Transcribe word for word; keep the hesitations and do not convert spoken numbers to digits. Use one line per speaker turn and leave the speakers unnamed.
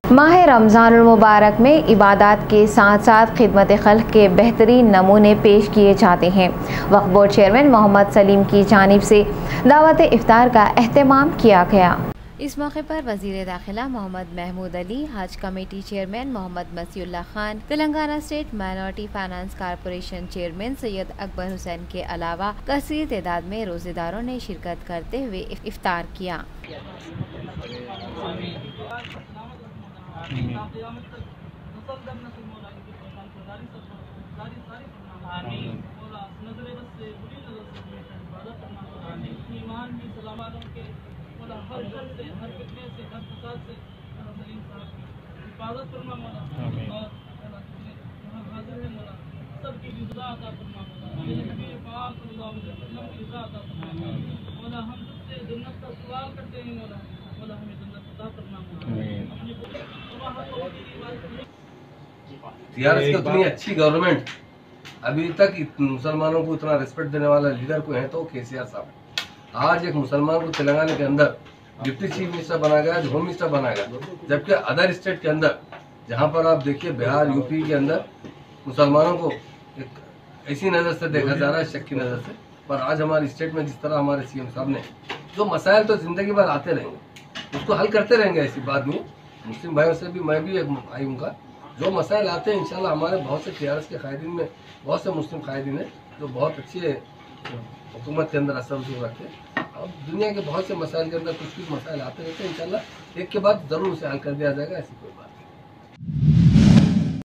माह रमज़ानुल मुबारक में इबादत के साथ साथ खिदमत खल्क़ के बेहतरीन नमूने पेश किए जाते हैं। वक्फ बोर्ड चेयरमैन मोहम्मद सलीम की जानिब से दावत इफ्तार का एहतमाम किया गया। इस मौके पर वज़ीर दाखिला Mohammad Mahmood Ali, Haj committee chairman Mohammed Masihullah Khan, Telangana state minority finance corporation chairman Syed Akbar Hussain के अलावा कसीर तादाद में रोजेदारों ने शिरकत करते हुए इफ्तार किया।
हर घर से, हर फितने से, हर फसाद से सलीम साहब की हिफाजत फरमा मौला, और यहाँ हाजिर है मौला, सबकी रिज़ा अता फरमा मौला, नबी पाक सल्लल्लाहु अलैहि वसल्लम की रिज़ा अता फरमा मौला। हम सबसे जन्नत का सवाल करते हैं मौला, मौला हमें जन्नत अता फरमा मौला।
टीआरएस की उतनी अच्छी गवर्नमेंट, अभी तक मुसलमानों को इतना रिस्पेक्ट देने वाला लीडर कोई है तो केसीआर साहब। आज एक मुसलमान को तेलंगाना के अंदर डिप्टी चीफ मिनिस्टर बनाया गया, होम मिनिस्टर बनाया गया, जबकि अदर स्टेट के अंदर जहां पर आप देखिए बिहार यूपी के अंदर मुसलमानों को एक ऐसी नज़र से देखा जा रहा है, शक की नज़र से। पर आज हमारे स्टेट में जिस तरह हमारे सीएम साहब ने जो मसाइल तो जिंदगी भर आते रहेंगे, उसको हल करते रहेंगे, ऐसी बात नहीं। मुस्लिम भाइयों से भी मैं भी एक भाई उनका, जो मसाइल आते हैं इंशाल्लाह हमारे बहुत से टीआरएस के कायदीन में बहुत से मुस्लिम कायदीन हैं जो बहुत अच्छे हुकूमत के अंदर असर जो रखते हैं। अब दुनिया के बहुत से मसाइल के अंदर कुछ कुछ मसाइल आते रहते हैं, इंशाल्लाह एक के बाद जरूर उसे हल कर दिया जाएगा। ऐसी